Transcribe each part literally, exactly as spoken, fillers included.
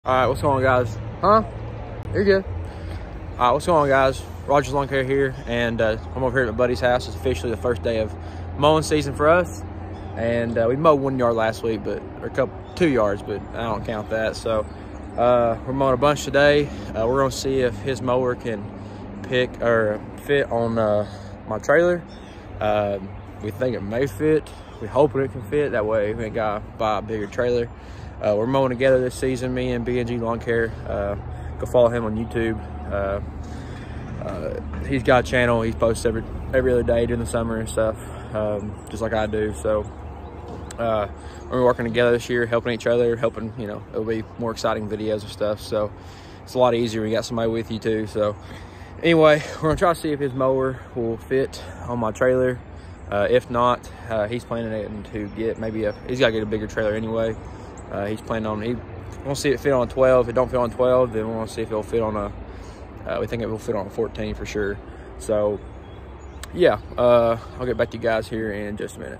All right, what's going on, guys? Huh? You're good. All right, what's going on, guys? Roger's Lawn Care here, and uh, I'm over here at my buddy's house. It's officially the first day of mowing season for us, and uh, we mowed one yard last week, but or a couple, two yards, but I don't count that. So uh, we're mowing a bunch today. Uh, we're gonna see if his mower can pick or fit on uh, my trailer. Uh, we think it may fit. We hoping it can fit. That way we ain't gotta buy a bigger trailer. Uh, we're mowing together this season, me and B and G Lawn Care. Uh, go follow him on YouTube. Uh, uh, he's got a channel. He posts every every other day during the summer and stuff, um, just like I do. So uh, we're working together this year, helping each other, helping, you know, it'll be more exciting videos and stuff. So it's a lot easier when you got somebody with you too. So anyway, we're gonna try to see if his mower will fit on my trailer. Uh, if not, uh, he's planning to get maybe a, he's gotta get a bigger trailer anyway. Uh, he's planning on, he wants to see it fit on a twelve. If it don't fit on twelve, then we want to see if it'll fit on a, uh, we think it will fit on a fourteen for sure. So yeah, uh, I'll get back to you guys here in just a minute.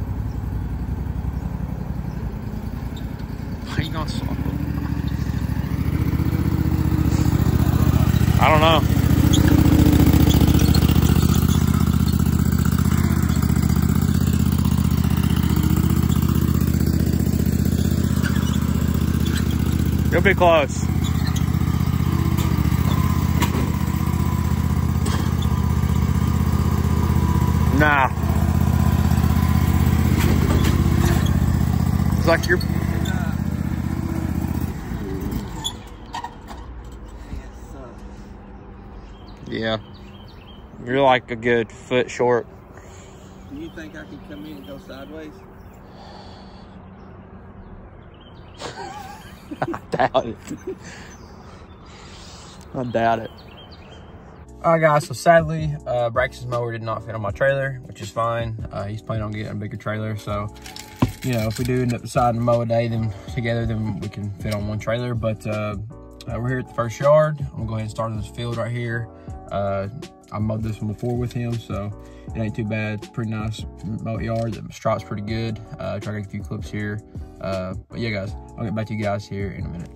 How you gonna solve it? I don't know. You'll be close. Nah. It's like you're... Yeah. You're like a good foot short. Do you think I can come in and go sideways? I doubt it. I doubt it. All right, guys, so sadly, uh, Braxton's mower did not fit on my trailer, which is fine. Uh, he's planning on getting a bigger trailer. So, you know, if we do end up deciding to mow a day then together, then we can fit on one trailer. But uh, uh, we're here at the first yard. I'm gonna go ahead and start on this field right here. Uh, I mowed this one before with him, so it ain't too bad. It's a pretty nice mow yard. The strop's pretty good. Uh, try to get a few clips here. Uh, but yeah, guys, I'll get back to you guys here in a minute.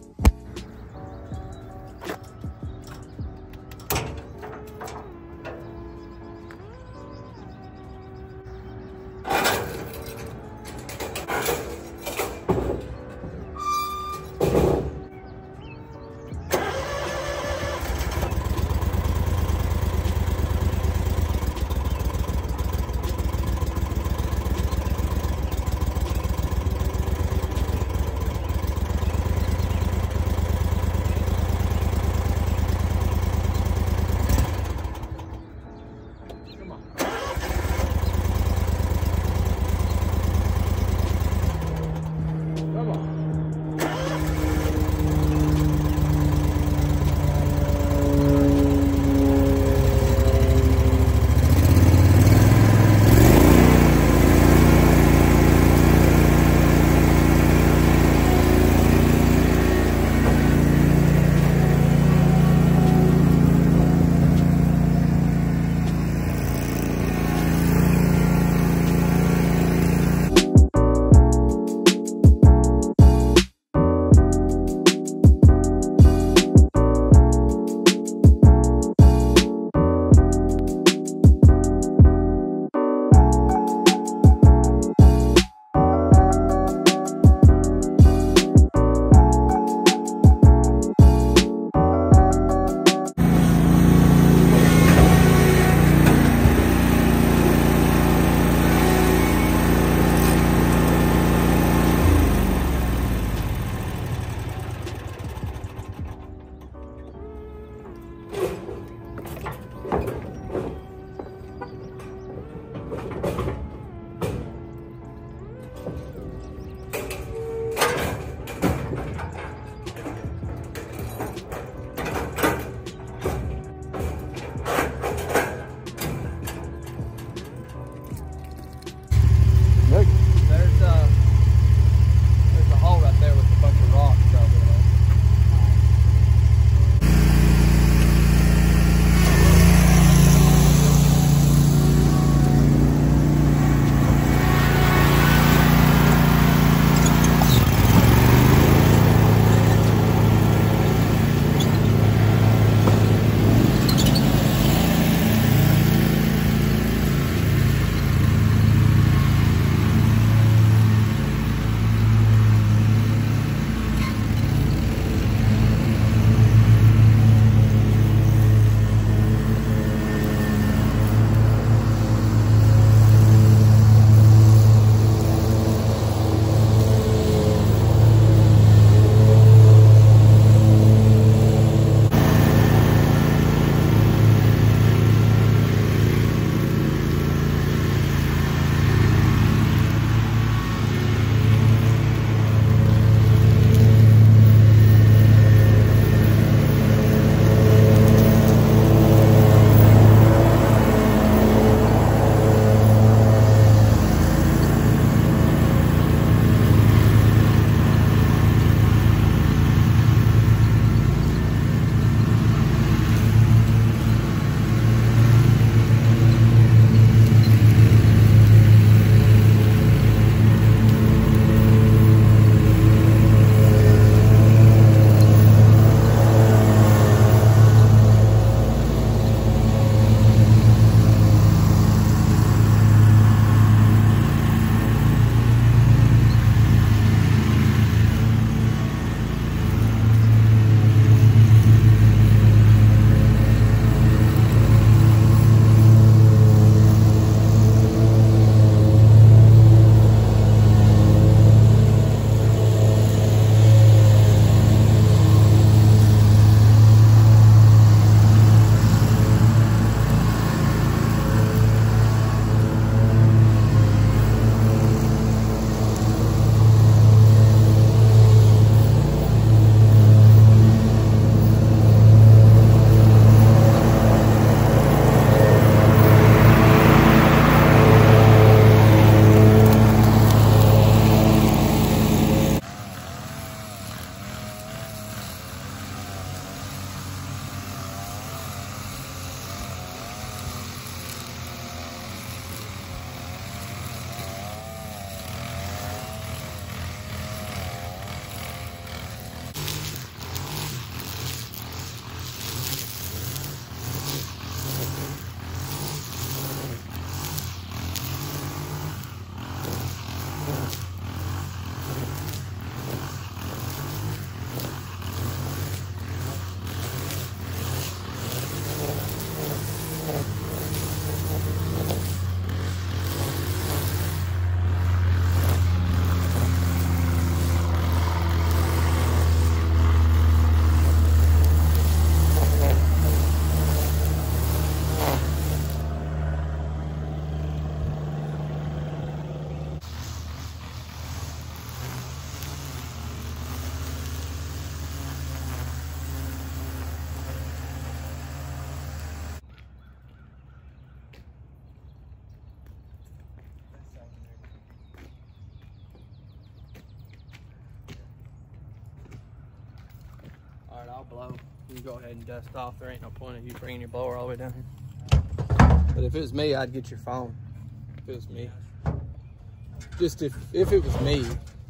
right, I'll blow. You can go ahead and dust off. There ain't no point of you bringing your blower all the way down here. But if it was me, I'd get your phone. If it was me. Just if, if it was me.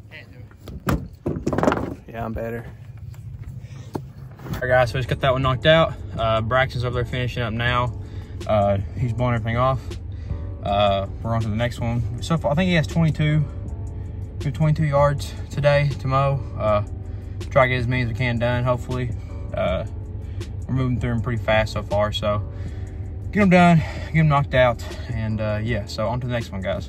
Yeah, I'm better. All right, guys, so just got that one knocked out. Uh, Braxton's over there finishing up now. Uh, he's blowing everything off. Uh, we're on to the next one. So far, I think he has twenty-two, twenty-two yards today to mow. Uh, try to get as many as we can done, hopefully. Uh, we're moving through them pretty fast so far, so get them done, get them knocked out, and uh, yeah, so on to the next one, guys.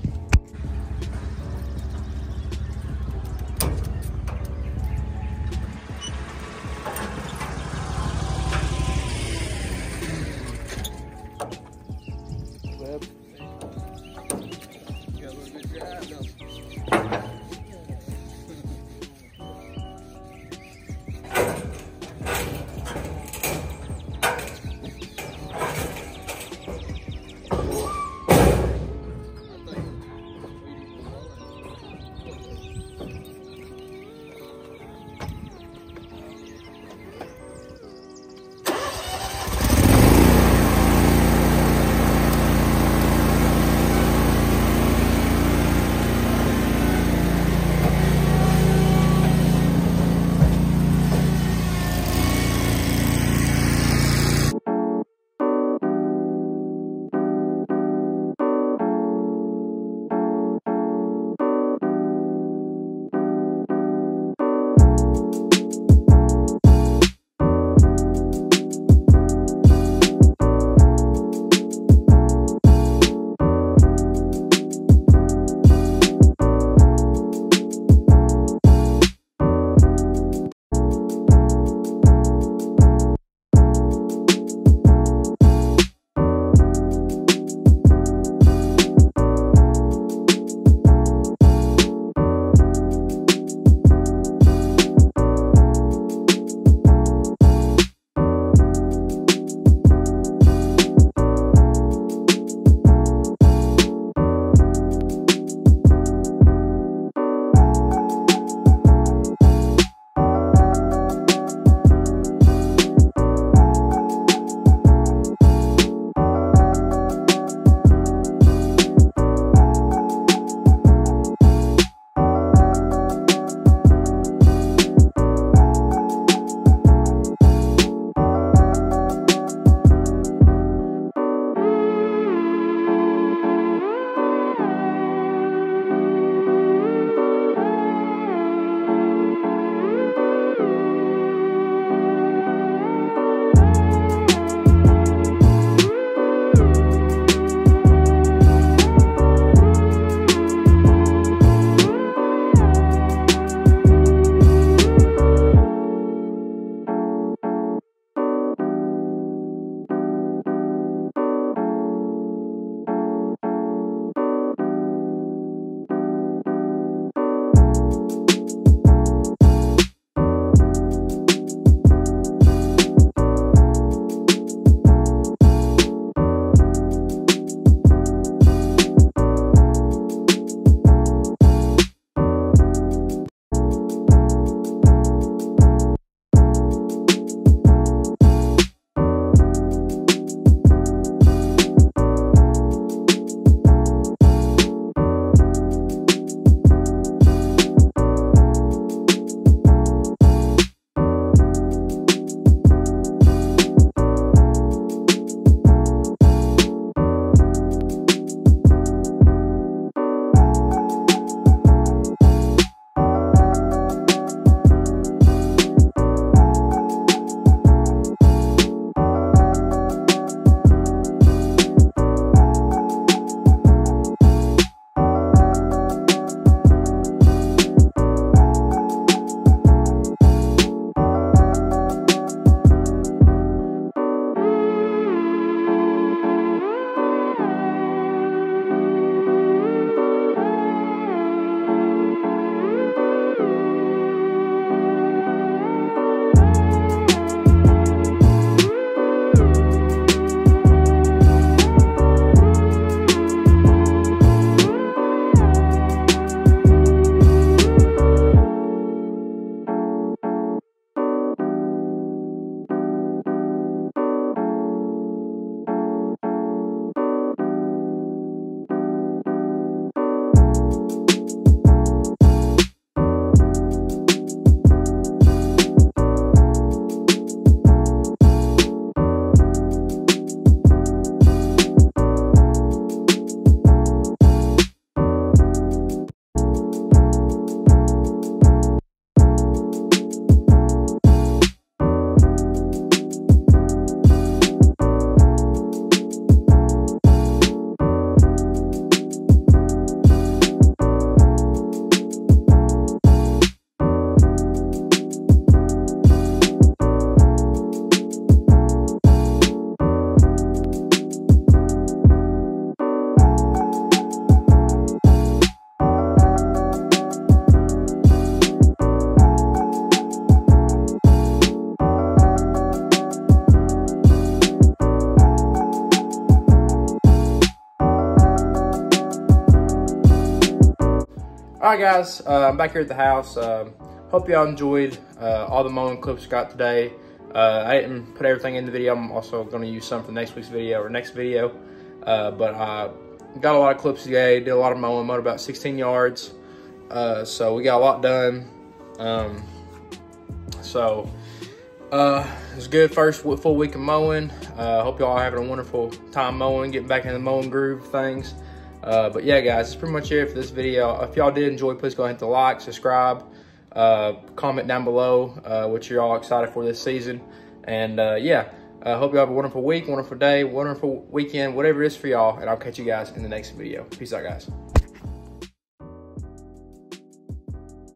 right, guys, uh, I'm back here at the house. Uh, hope y'all enjoyed uh, all the mowing clips we got today. Uh, I didn't put everything in the video. I'm also going to use some for next week's video or next video. Uh, but I got a lot of clips today. Did a lot of mowing. Mowed about sixteen yards. Uh, so we got a lot done. Um, so uh, it was a good first full week of mowing. Uh, hope y'all are having a wonderful time mowing, getting back in the mowing groove of things. Uh, but yeah, guys, that's pretty much it for this video. If y'all did enjoy, please go ahead and hit the like, subscribe, uh, comment down below uh, what you're all excited for this season. And uh, yeah, I uh, hope you have a wonderful week, wonderful day, wonderful weekend, whatever it is for y'all. And I'll catch you guys in the next video. Peace out, guys.